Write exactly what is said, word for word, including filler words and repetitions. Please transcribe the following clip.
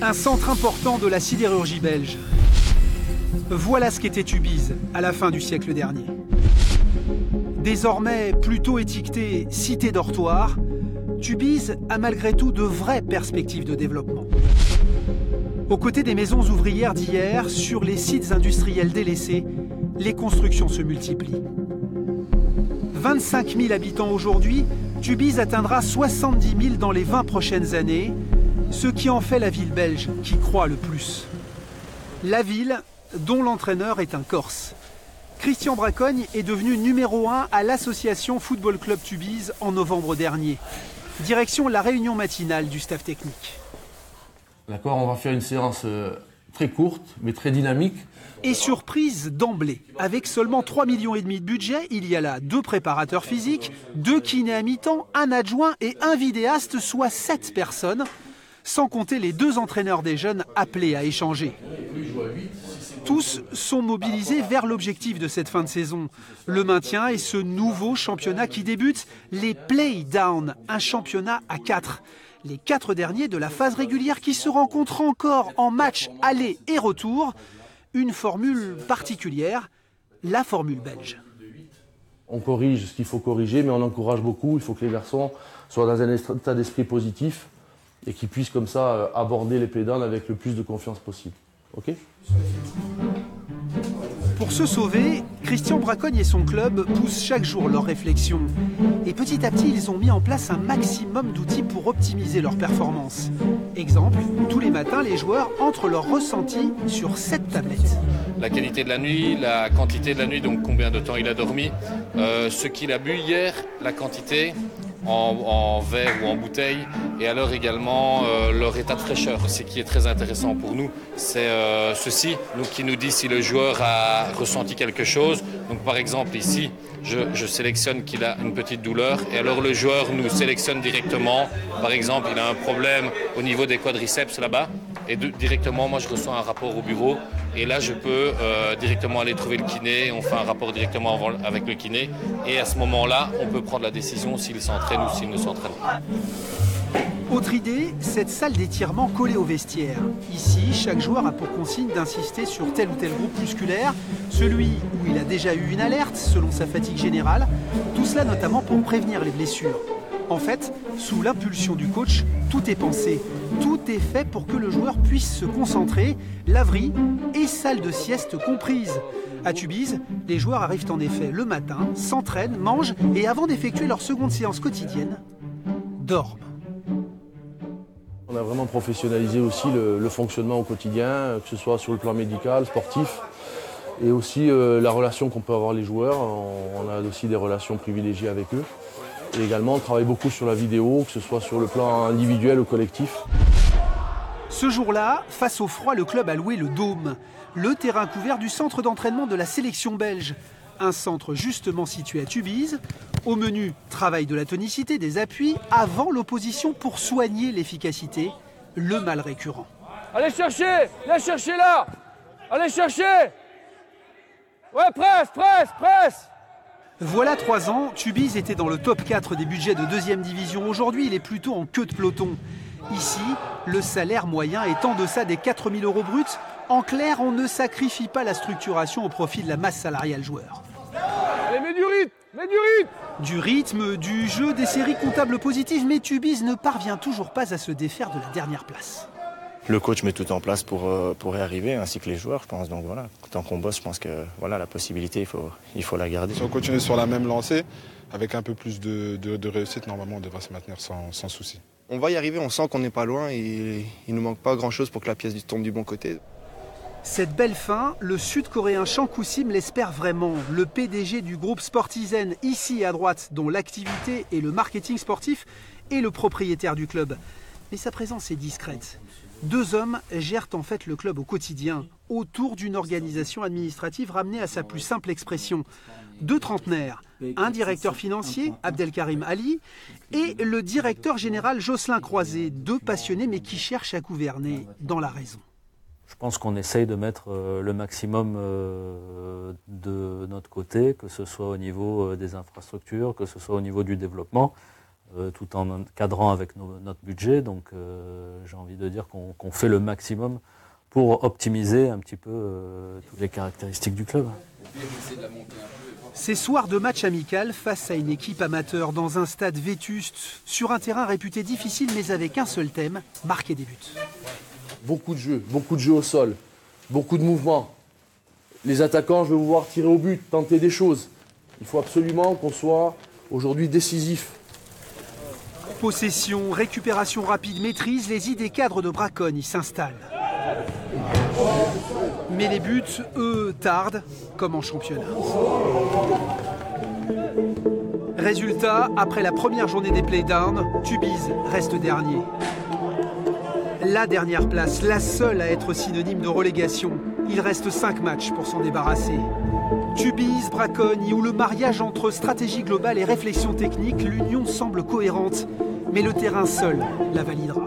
Un centre important de la sidérurgie belge. Voilà ce qu'était Tubize à la fin du siècle dernier. Désormais plutôt étiqueté cité dortoir, Tubize a malgré tout de vraies perspectives de développement. Aux côtés des maisons ouvrières d'hier, sur les sites industriels délaissés, les constructions se multiplient. vingt-cinq mille habitants aujourd'hui, Tubize atteindra soixante-dix mille dans les vingt prochaines années, ce qui en fait la ville belge qui croît le plus. La ville dont l'entraîneur est un Corse. Christian Bracogne est devenu numéro un à l'association Football Club Tubize en novembre dernier. Direction la réunion matinale du staff technique. D'accord, on va faire une séance euh, très courte, mais très dynamique. Et surprise d'emblée, avec seulement trois virgule cinq millions de budget, il y a là deux préparateurs physiques, deux kinés à mi-temps, un adjoint et un vidéaste, soit sept personnes, sans compter les deux entraîneurs des jeunes appelés à échanger. Tous sont mobilisés vers l'objectif de cette fin de saison, le maintien et ce nouveau championnat qui débute, les Play-Down, un championnat à quatre. Les quatre derniers de la phase régulière qui se rencontrent encore en match aller et retour. Une formule particulière, la formule belge. On corrige ce qu'il faut corriger, mais on encourage beaucoup. Il faut que les garçons soient dans un état d'esprit positif et qu'ils puissent comme ça aborder les play-downs avec le plus de confiance possible. Ok ? Pour se sauver, Christian Bracogne et son club poussent chaque jour leurs réflexions. Et petit à petit, ils ont mis en place un maximum d'outils pour optimiser leur performance. Exemple, tous les matins, les joueurs entrent leurs ressentis sur cette tablette. La qualité de la nuit, la quantité de la nuit, donc combien de temps il a dormi, euh, ce qu'il a bu hier, la quantité en, en verre ou en bouteille, et alors également euh, leur état de fraîcheur. Ce qui est très intéressant pour nous, c'est euh, ceci, donc, qui nous dit si le joueur a ressenti quelque chose. Donc par exemple ici, je, je sélectionne qu'il a une petite douleur, et alors le joueur nous sélectionne directement. Par exemple, il a un problème au niveau des quadriceps là-bas, et de, directement, moi je reçois un rapport au bureau. Et là, je peux euh, directement aller trouver le kiné, on fait un rapport directement avec le kiné. Et à ce moment-là, on peut prendre la décision s'il s'entraîne ou s'il ne s'entraîne pas. Autre idée, cette salle d'étirement collée au vestiaire. Ici, chaque joueur a pour consigne d'insister sur tel ou tel groupe musculaire, celui où il a déjà eu une alerte selon sa fatigue générale, tout cela notamment pour prévenir les blessures. En fait, sous l'impulsion du coach, tout est pensé. Tout est fait pour que le joueur puisse se concentrer, laverie et salle de sieste comprise. À Tubize, les joueurs arrivent en effet le matin, s'entraînent, mangent et avant d'effectuer leur seconde séance quotidienne, dorment. On a vraiment professionnalisé aussi le, le fonctionnement au quotidien, que ce soit sur le plan médical, sportif, et aussi euh, la relation qu'on peut avoir les joueurs. On, on a aussi des relations privilégiées avec eux. Et également, on travaille beaucoup sur la vidéo, que ce soit sur le plan individuel ou collectif. Ce jour-là, face au froid, le club a loué le Dôme, le terrain couvert du centre d'entraînement de la sélection belge. Un centre justement situé à Tubize. Au menu, travail de la tonicité, des appuis, avant l'opposition pour soigner l'efficacité, le mal récurrent. Allez chercher, allez chercher là, allez chercher. Ouais, presse, presse, presse. Voilà trois ans, Tubize était dans le top quatre des budgets de deuxième division. Aujourd'hui, il est plutôt en queue de peloton. Ici, le salaire moyen est en deçà des quatre mille euros bruts. En clair, on ne sacrifie pas la structuration au profit de la masse salariale joueur. Allez, mets du rythme, mets du rythme. Du rythme, du jeu, des séries comptables positives, mais Tubize ne parvient toujours pas à se défaire de la dernière place. Le coach met tout en place pour, euh, pour y arriver, ainsi que les joueurs, je pense. Donc voilà, tant qu'on bosse, je pense que voilà, la possibilité, il faut, il faut la garder. Si on continue sur la même lancée, avec un peu plus de, de, de réussite, normalement, on devrait se maintenir sans, sans souci. On va y arriver, on sent qu'on n'est pas loin et il ne nous manque pas grand-chose pour que la pièce tombe du bon côté. Cette belle fin, le Sud-Coréen Chang Koo-sim l'espère vraiment. Le P D G du groupe Sportizen, ici à droite, dont l'activité et le marketing sportif, est le propriétaire du club. Mais sa présence est discrète. Deux hommes gèrent en fait le club au quotidien, autour d'une organisation administrative ramenée à sa plus simple expression. Deux trentenaires, un directeur financier, Abdelkarim Ali, et le directeur général Jocelyn Croiset, deux passionnés mais qui cherchent à gouverner dans la raison. Je pense qu'on essaye de mettre euh, le maximum euh, de notre côté, que ce soit au niveau euh, des infrastructures, que ce soit au niveau du développement. euh, tout en cadrant avec nos, notre budget. Donc euh, j'ai envie de dire qu'on qu'on fait le maximum pour optimiser un petit peu euh, toutes les caractéristiques du club. Ces soirs de match amical face à une équipe amateur dans un stade vétuste, sur un terrain réputé difficile mais avec un seul thème, marquer des buts. Beaucoup de jeux, beaucoup de jeux au sol, beaucoup de mouvements. Les attaquants, je vais vous voir tirer au but, tenter des choses. Il faut absolument qu'on soit aujourd'hui décisif. Possession, récupération rapide, maîtrise, les idées cadres de Braconne y s'installent. Mais les buts, eux, tardent, comme en championnat. Résultat, après la première journée des playdowns, Tubize reste dernier. La dernière place, la seule à être synonyme de relégation. Il reste cinq matchs pour s'en débarrasser. Tubize, Braconne, où le mariage entre stratégie globale et réflexion technique, l'union semble cohérente. Mais le terrain seul la validera.